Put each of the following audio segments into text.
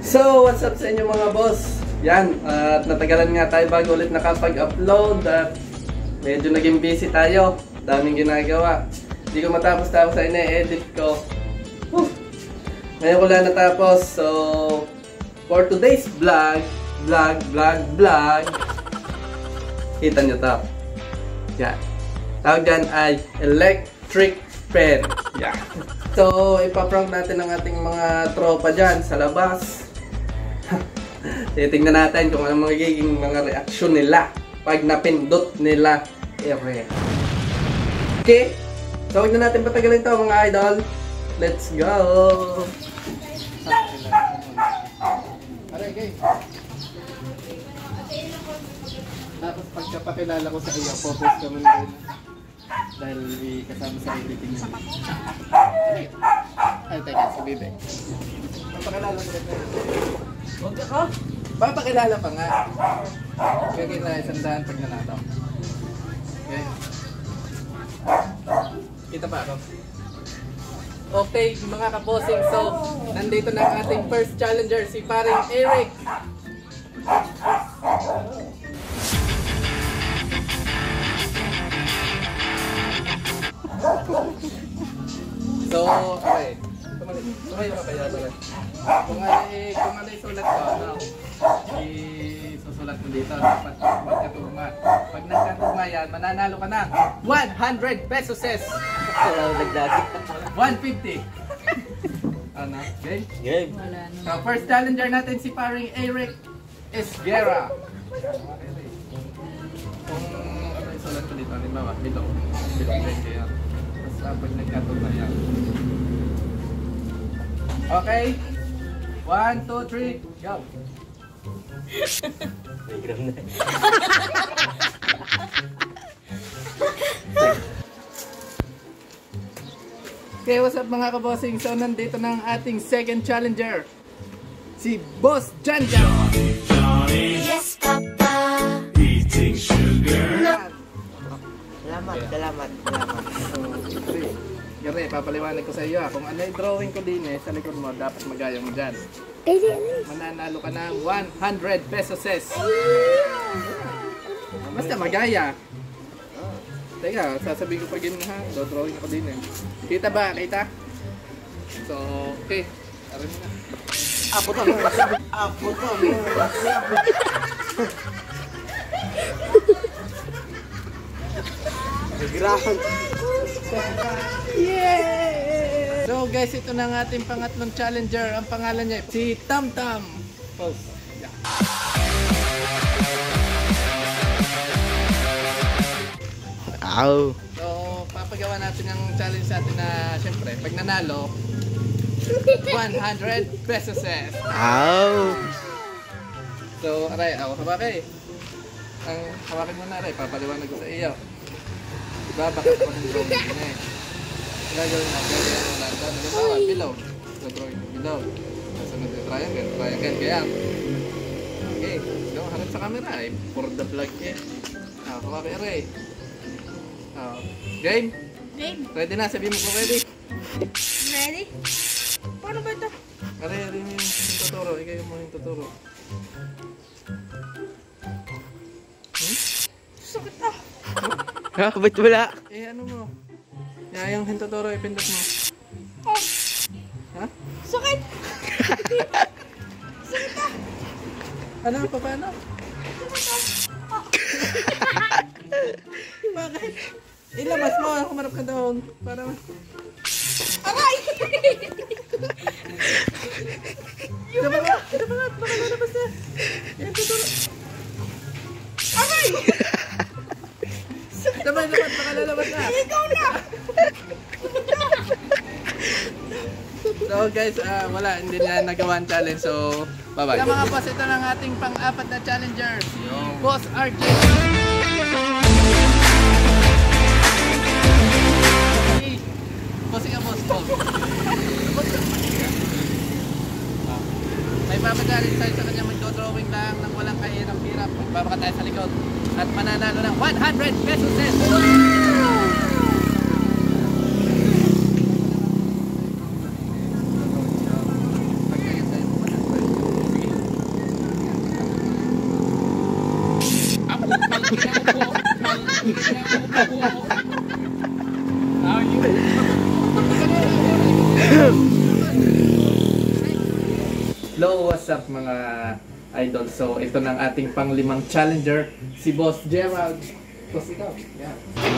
So, what's up sa inyo mga boss? Yan, at natagalan nga tayo bago ulit nakapag-upload at medyo naging busy tayo. Daming ginagawa. Hindi ko matapos-tapos sa ine-edit ko. Ngayon ko lang natapos. So, for today's vlog, kita nyo to. Yan. Tawag dyan ay electric pen. Yan. So, ipaprank natin ang ating mga tropa dyan sa labas. Titingnan natin kung ano magiging mga reaksyon nila pag napindot nila ere. Okay? So, huwag na natin patagalin ito mga idol. Let's go! Aray, okay. Tapos pagkapakilala ko sa iyo, focus ka muna rin. Dahil kasama sa editing mo. Ay, teka, si Bebe. Papakilala ko rin. Huwag ako? Papakilala pa nga. Gagawin na isang daan pag nanalo. Okay. Kita pa ako. Okay, mga kaposing. So, nandito na ang ating first challenger, si paring Eric. So, okay. Tumayo ka kaya pala. Kung ano isulat ko, ano, isusulat mo dito, dapat magkatugma. Pag nagkatugma yan, mananalo ka ng 100 pesos. 150. Ano? Okay? Game. So, first challenger natin si paring Eric Esguerra. Kung ano isulat ko dito, halimbawa, bilog din kaya. Tapos pag nagkatugma yan. Okay? 1, 2, 3, go! Playground na. Okay, what's up mga kabossing? So, nandito na ang ating second challenger. Si Boss Janjan! Yes, Papa. Eating sugar. Salamat. Gare, papaliwanag ko sa iyo kung ano yung drawing ko din sa likod mo, dapat magaya mo dyan. Mananalo ka ng 100 pesos. Basta magaya. Teka, sasabihin ko pa gin ha, drawing ako din Kita ba? Kita? So, okay. Arin mo na. Apo to. Ground. Yeah! So guys, ito na ang ating pangatlong challenger. Ang pangalan niya si Tamtam. Pause. Yeah. Ow. So, papagawa natin ang challenge sa atin na syempre, pag nanalo 100 pesos. Ow. So, aray, hawakin. Ang hawakin mo na, aray, papaliwanag ko sa iyo. Diba, bakit ako ng drawing din gagawin mo lang doon. Halimbawa, below. So, drawing below. Kasunod yung triangle, kaya. Okay, so, harap sa camera, for the vlog hawakin, aray. Game? Game. Ready na, sabihin mo kung ready. Ready? Paano ba ito? Aray mo yung tuturo, ikaw mo yung tuturo. Sakit ah. Ha? Ba't wala? Ano mo? Yung hintuturo, ipindot mo. Oh. Ha? Sakit. Sakit ah. Ano? Paano? Bakit? Ilabas mo, kumarap ka doon. Para... Aray! Ito ba nga? Baka lalabas na. Yan, tuturo. Aray! Dapat, baka lalabas na. Ikaw na! So guys, wala, hindi na nagawa ang challenge. So, bye-bye. Mga boss, ito na ang ating pang-apat na challenger. Si Boss RJ. Bossing ka, boss. May papagaling tayo sa kanya, magdodrawing lang ng walang kahirap-hirap. Magbabaka tayo sa likod. At mananalo ng 100 pesos. Hello, what's up mga idol? So, ito ng ating pang-5 challenger, si Boss Gerald. Boss, ikaw. Yeah.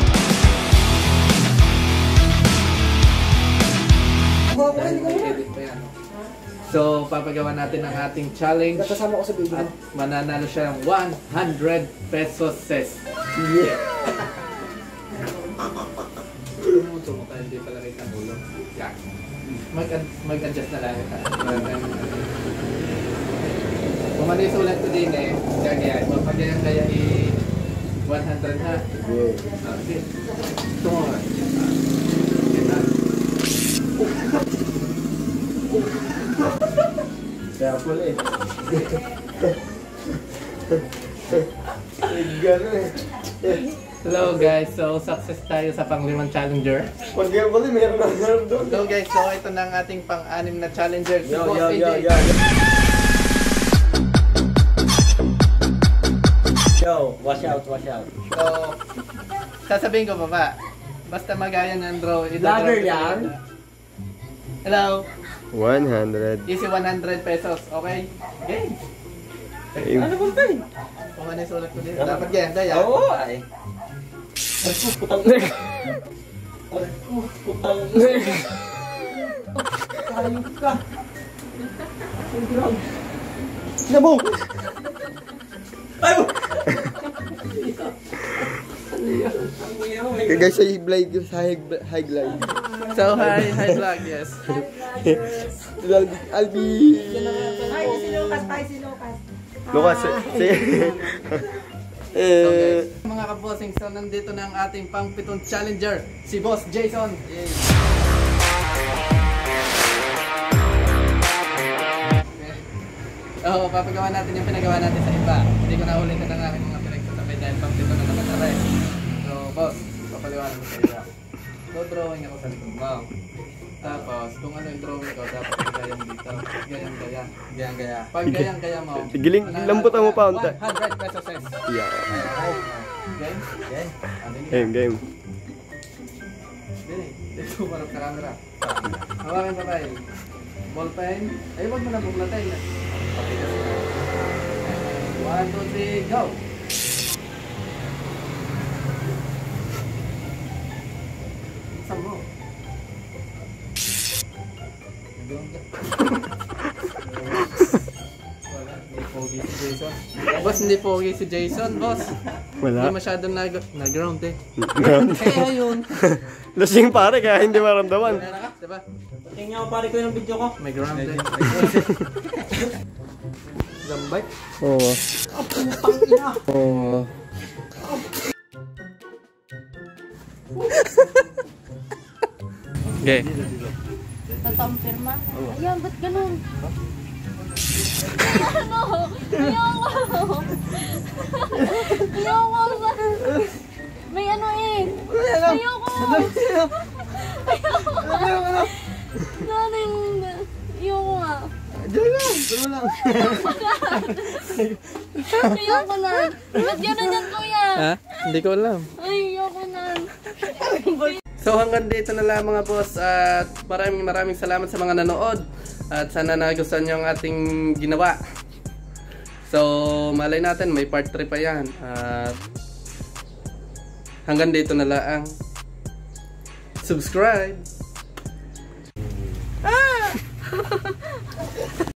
Edit pa yan. So, papagawa natin ang ating challenge. Kasama ko sa video. At mananalo siya ng 100 pesos ses. Yeah! Sumukha, hindi pala kita ang ulo. Yeah. Mag-adjust na lang ito. Kung ano yung sulat ko din eh, kaya mapagayang kaya 100 ha? Okay. Ito mo nga. Kaya pula eh. Gano'n eh. Hello guys, so success tayo sa pang-5 challenger. Pag gano'n pala, meron doon. Hello guys, so ito na ang ating pang-6 na challenger. Si Boss AJ. Yo, watch out. So, sasabihin ko ba? Basta magaya ng draw. Vlogger yan? Hello. 100. Easy 100 pesos, okay? Game. Ano ba ito? Kung ano yung sulat ko dito. Dapat ganyan, kaya. Oo, ay. Putang na. Putang na. Ayun ka. Namo! Ayaw! Guys, sa high glide. So, hi vlog, yes. Albi! Ay, si Lucas. Lucas, So guys, mga kabossing, so nandito na ang ating pang-7 challenger, si Boss Jason. Yay! Oo, papagawa natin yung pinagawa natin sa iba. Hindi ko na ulitin ang aking mga pinagsasabi dahil pang-7 na naman na rin. So, boss, papagawa natin sa iba. So, drawing ako sa likod mo. Tapos, kung ano yung drawing ko, dapat gayang dito. Gayang-gaya. Pag gayang-gaya mo, Giling, lambutan mo pa unta. 100 pesos ses. Yeah. Game? Game. Dito, marap sa camera. Hawakan pa tayo. Ball pen. Ay, wag mo na buklatin. Okay, just 1, 2, 3, go! Saan mo? Wala, hindi pogi si Jason. Boss, hindi pogi si Jason, boss. Wala. Hindi masyadong nag-ground eh. Ground. Kaya yun. Lasing pare, kaya hindi maramdaman. Wala ka, diba? Tingnan ko pare ko yung video ko. May ground eh. Lambay. Oo. Oo. Okay. Tatampirma. Ayan, ba't ganun? Ano? Ayoko. May ano eh. Ayoko. Ayoko nga. Diyan lang. Ayoko na. Ba't gano'n yan, kuya? Ha? Hindi ko alam. Ayoko na. So hanggang dito na lang mga boss at maraming salamat sa mga nanood at sana nagustuhan nyo ang ating ginawa. So malay natin may part 3 pa yan at hanggang dito na lang. Subscribe!